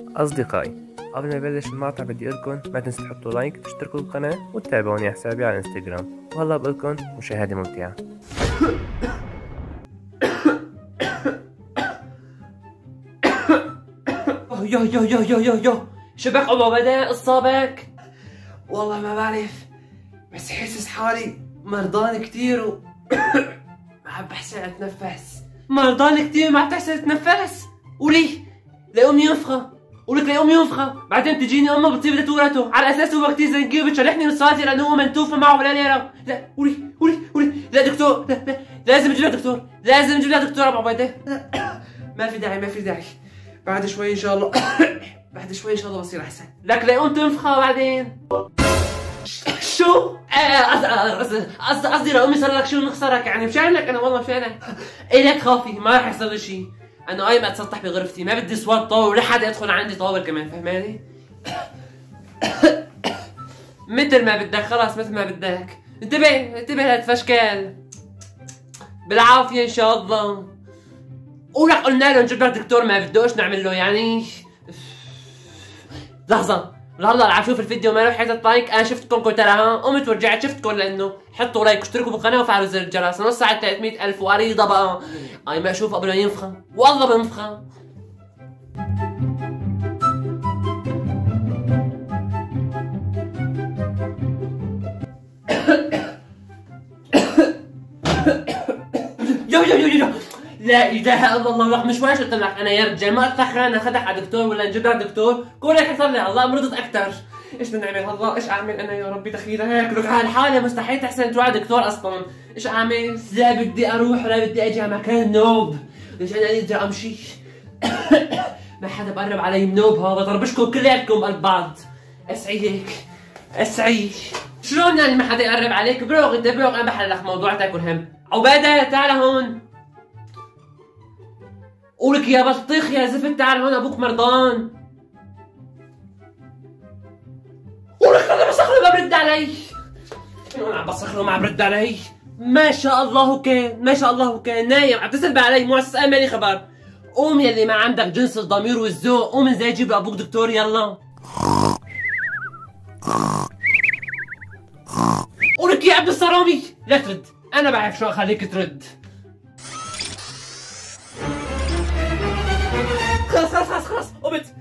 أصدقائي، قبل ما نبلش المقطع بدي أقولكم ما تنسوا تحطوا لايك، تشتركوا بالقناة وتتابعوني على حسابي على الانستغرام. وهلا بقولكم مشاهدة ممتعة. يو شبك ابو بدأ اصابك؟ والله ما بعرف، بس حاسس حالي مرضان كتير ما عم بحسن اتنفس. مرضان كتير ما عم تحسن تتنفس؟ وليه؟ لأمي ينفخة، ولك لأمي ينفخة، بعدين تجيني امه بتصيب دتورته على اساس هو كتير زنقي وبتشرحني نصاتي لانه هو منتوف ما معه ولا ليره. لا ولي لا دكتور، لا لازم نجيب لها دكتور، لازم نجيب لها دكتور ابو عبيده. ما في داعي، بعد شوي ان شاء الله بعد شوي ان شاء الله بصير احسن. لك ليقوم تنفخه بعدين. شو؟ قصدي لأمي صار لك شو نخسرك يعني مشانك انا والله مشانك. إلك خافي ما رح يصير لي شيء، انا قايم اتسطح بغرفتي ما بدي صوت طاول ولا حدا يدخل عندي طاول كمان، فهماني؟ مثل ما بدك خلاص مثل ما بدك. انتبه لهالفشكال بالعافية ان شاء الله. ولك قلنا له نجيب لك دكتور ما بدوش نعمل له يعني. لحظة هلا عم شوف الفيديو ما له حيطة لايك، انا شفتكم كنت تراها قمت ورجعت شفتكم لانه حطوا لايك واشتركوا بالقناة وفعلوا زر الجرس. نص ساعة 300,000 وقريضة بقى. هاي ما اشوف قبل ما ينفخه، والله بنفخه. يو لا اله الا الله. رح مش واش قلت لك انا يا رجال ما اتخن اخذك على دكتور ولا نجيب لك دكتور؟ كونك حصل لي هلا مرضت اكثر. ايش بدنا نعمل هلا؟ ايش اعمل انا يا ربي دخيله هيك؟ لك هالحاله مستحيل تحسن تروح على دكتور اصلا. ايش اعمل؟ لا بدي اروح ولا بدي اجي على مكان نوب. ليش انا بدي امشي؟ ما حدا بقرب علي منوب ها بطربشكم كلياتكم بقلب بعض. اسعي هيك اسعي. شلون يعني ما حدا يقرب عليك؟ بروق انت بروق، انا بحل لك موضوع تاكل هم. عباده تعال هون. قولك يا بطيخ يا زفت تعال هون ابوك مرضان. قولك انا بصخله ما برد علي. انا عم بصخله ما عم برد علي. ما شاء الله كان نايم عم تسلب علي مو اسال مالي خبر. قوم يلي ما عندك جنس الضمير والذوق، قوم انزل جيب لابوك دكتور يلا. قولك يا عبد الصرامي لا ترد، انا بعرف شو اخليك ترد. خلاص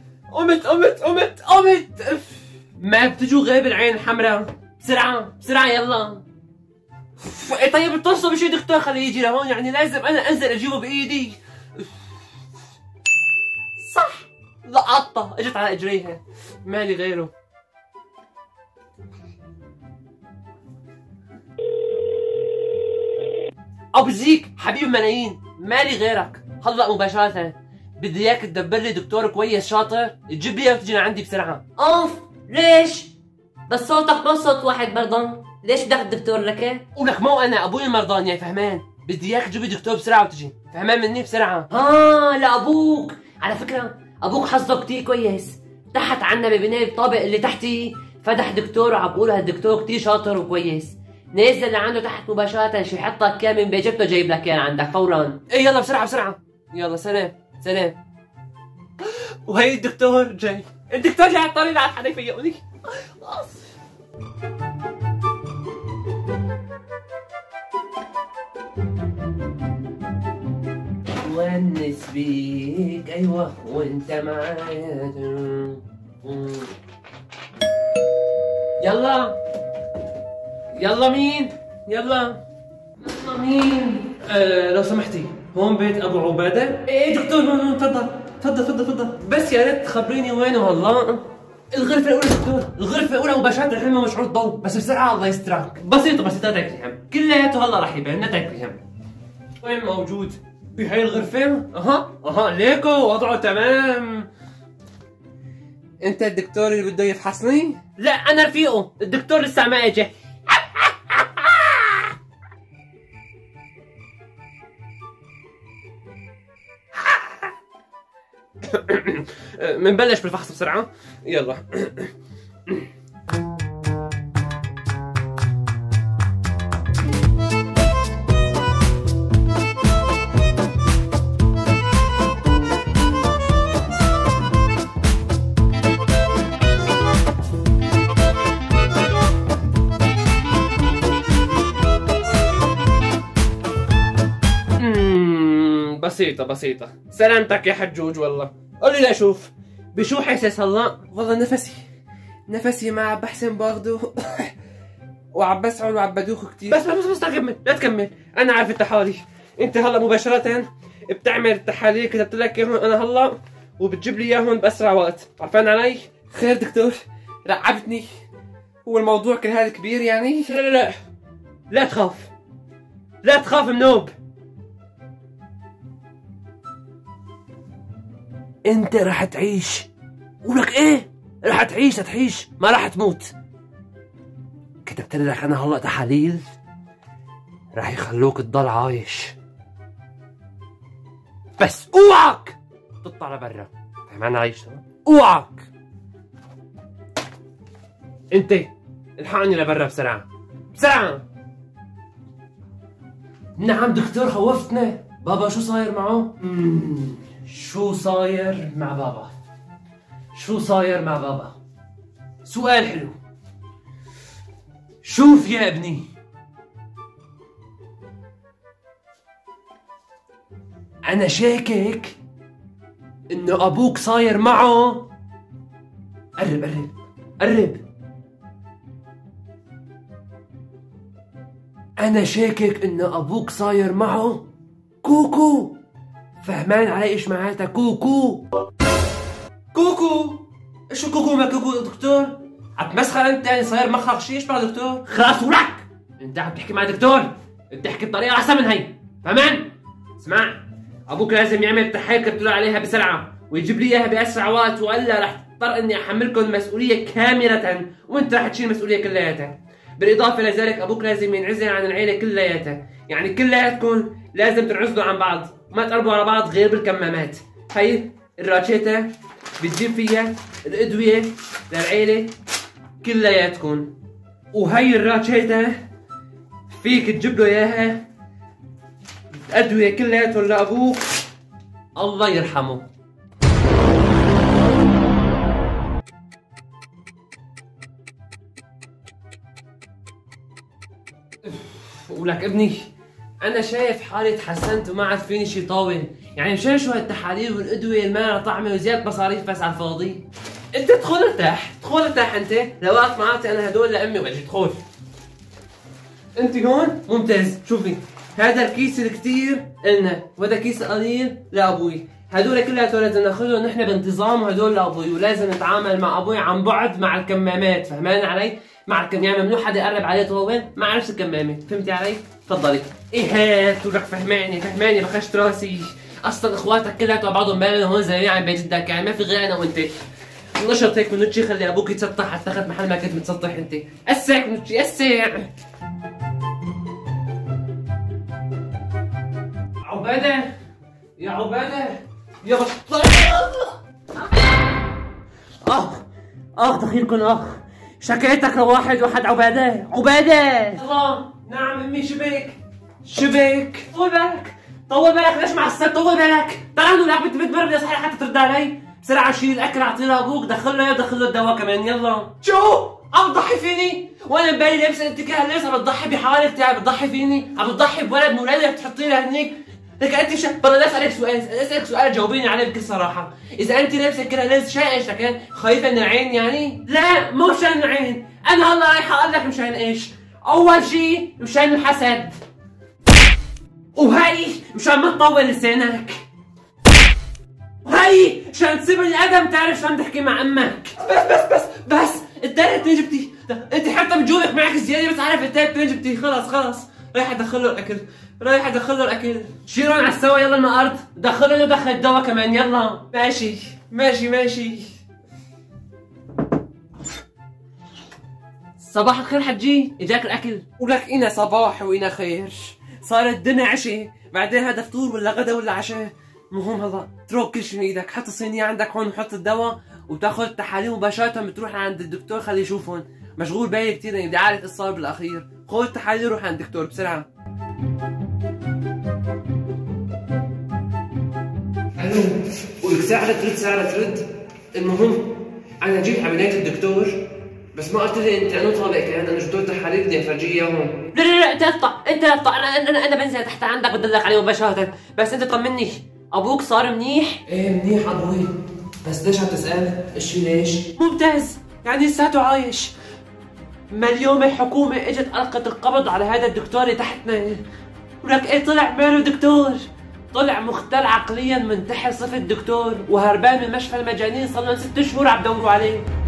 قمت. ما بتجوا غيب العين الحمراء. بسرعة يلا. طيب اتصلوا بشي دكتور خليه يجي لهون، يعني لازم انا انزل اجيبه بايدي. صح لقطة اجت على اجريها مالي غيره. ابو زيك حبيب ملايين مالي غيرك. هلا مباشرة بدي اياك تدبر لي دكتور كويس شاطر تجيب لي وتجي لعندي بسرعه. اوف ليش؟ بس صوتك مو صوت واحد مرضان، ليش بدك الدكتور لك؟ ولك مو انا ابوي مرضان يا فهمان، بدي اياك تجيب لي دكتور بسرعه وتجي، فهمان مني بسرعه. لابوك، على فكره ابوك حظه كثير كويس، تحت عنا ببناء الطابق اللي تحتي فتح دكتور وعم بقول هالدكتور كثير شاطر وكويس، نازل لعنده تحت مباشره شو يحط لك اياه من بجيبته جايب لك اياه عندك فورا. ايه يلا بسرعه يلا سلام. وهي الدكتور جاي على الطريق على حدا يفيقني. ونس بيك ايوه وانت معايا. يلا مين؟ لو سمحتي هون بيت ابو عباده؟ ايه دكتور تفضل. بس يا ريت تخبريني وينه هلا؟ الغرفة الأولى دكتور، الغرفة الأولى مباشرة الحين مشعور الضوء، بس بسرعة الله يسترك. بسيطة اترك لي هم، كلياته هلا رح يبان اترك لي هم. وين موجود؟ بهي الغرفة؟ اها ليكو وضعه تمام. أنت الدكتور اللي بده يفحصني؟ لا أنا رفيقه، الدكتور لسه ما اجى. منبلش بالفحص بسرعة يلا. بسيطة بسيطة. سلامتك يا حجوج والله. قول لي لأشوف بشو حاسس هلا؟ والله نفسي ما عم بحسن باخده وعم بسعل وعم بدوخ كثير. بس كمل، لا تكمل، أنا عارف التحاليل. أنت هلا مباشرة بتعمل التحاليل كتبت لك إياهم أنا هلا وبتجيب لي إياهم بأسرع وقت، عرفان علي؟ خير دكتور، رعبتني. هو الموضوع كل هذا كبير يعني؟ لا لا تخاف، لا تخاف منوب. انت رح تعيش. ولك ايه؟ رح تعيش ما رح تموت. كتبت لك انا هلا تحاليل رح يخلوك تضل عايش، بس اوعك تطلع لبرا. فهمان علي؟ اوعك. انت الحقني لبرا بسرعة بسرعة. نعم دكتور، خوفتنا. بابا شو صاير معه؟ شو صاير مع بابا؟ شو صاير مع بابا؟ سؤال حلو. شوف يا ابني، أنا شاكك إنه أبوك صاير معه. قرب. أنا شاكك إنه أبوك صاير معه كوكو. فهمان علي إيش معناتها كوكو؟ كوكو؟ إيش كوكو ما كوكو يا دكتور؟ عم تمسخر أنت؟ يعني صاير مخك شيء يشبه دكتور؟ خلاص ولك! أنت عم تحكي مع دكتور، أنت تحكي بطريقة أحسن من هي، فهمان؟ اسمع، أبوك لازم يعمل تحقيق كتبت له عليها بسرعة ويجيب لي إياها بأسرع وقت، وإلا رح اضطر إني أحملكم المسؤولية كاملة وأنت رح تشيل المسؤولية كلياتها. بالإضافة لذلك أبوك لازم ينعزل عن العيلة كلياتها، يعني كلياتكم لازم تنعزلوا عن بعض، ما تقربوا على بعض غير بالكمامات. هي الراتشيتا بتجيب فيها الأدوية للعيلة كلياتكم، وهي الراتشيتا فيك تجيب له إياها الأدوية كلياتهم لأبوك الله يرحمه. ولك ابني، أنا شايف حالي تحسنت وما عاد فيني شي طاول، يعني مشان شو هالتحاليل والأدوية اللي ما لها طعمة وزيادة مصاريف بس على الفاضي. أنت ادخل ارتاح أنت، لو وقت ما أعطي أنا هدول لأمي وأجي. ادخل. أنت هون ممتاز. شوفي هذا الكيس الكتير إلنا وهذا كيس قليل لأبوي، هدول كلها لازم ناخذهم نحن بانتظام، وهدول لأبوي، ولازم نتعامل مع أبوي عن بعد مع الكمامات. فهمان علي؟ مع يعني ممنوع حدا يقرب عليه طوال مع نفس الكمامة، فهمتي علي؟ تفضلي. ايه هات ولك فهماني بخشت راسي. اصلا اخواتك كلها تبع بعضهم بالنا هون زي عم بجدك، يعني ما في غير انا وانت. نشط هيك منوتشي، خلي ابوك يتسطح حتى تاخذ محل ما كنت متسطح انت. اسع منوتشي اسع. عبادة يا عبادة يا بطل. دخيلكن شكيتك لواحد عبادة. الله. نعم امي، شبيك. طول بالك ليش معصب؟ طول بالك. تعالوا لك بتبرد يا صحيح حتى ترد علي. بسرعة شيل الاكل اعطيه لابوك، دخل له الدواء كمان يلا. شو؟ عم تضحي فيني؟ وانا ببالي لابس الانتكاه ليش عم تضحي بحالك تاعي؟ بتضحي فيني؟ عم تضحي بولد من ولادك بتحطي له هنيك؟ لك انت بدي اسالك سؤال جاوبيني عليه بكل صراحه. اذا انت لابسه كده لابس شايش لكن خايفه من العين يعني؟ لا مو مشان العين، انا هلا رايحه اقول لك مشان ايش؟ اول شيء مشان الحسد، وهي مشان ما تطول لسانك، وهي مشان تسيب الادب تعرف شلون تحكي مع امك. بس الثالث وين جبتي؟ انت حتى بتجوبك معك زياده، بس عارف الثالث وين جبتي؟ خلص رايح ادخل له الاكل. شيلون على السوا يلا المقرض، دخل الدواء كمان يلا. ماشي. صباح الخير حجي، اجاك الاكل. ولك إنا صباح وإنا خير. صارت الدنيا عشاء، بعدين هذا فطور ولا غدا ولا عشاء. المهم هذا تروك كل شيء من ايدك، حط الصينية عندك هون وحط الدواء وتاخذ التحاليل مباشرة بتروح عند الدكتور خليه يشوفهم. مشغول بالي كثير يعني بدي اعرف ايش صار بالاخير. خذ التحاليل روح عند الدكتور بسرعة. الو، ولك ساعة ترد. المهم انا جيت على بناية الدكتور بس ما قلت لي انت انو طالع كمان. انا جبت له تحاليل بدي افرجيه اياهم. لا انت اطلع. انا بنزل تحت عندك بدلك عليه مباشرة، بس انت طمني ابوك صار منيح؟ ايه منيح ابوي، بس ليش عم تسأل؟ اشي ليش؟ ممتاز، يعني لساته عايش. ما اليوم الحكومة اجت ألقت القبض على هذا الدكتور اللي تحتنا، ولك ايه طلع ماله دكتور، طلع مختل عقليا منتحر صفة دكتور، وهربان من مشفى المجانين، صار لهم 6 شهور عم بدوروا عليه.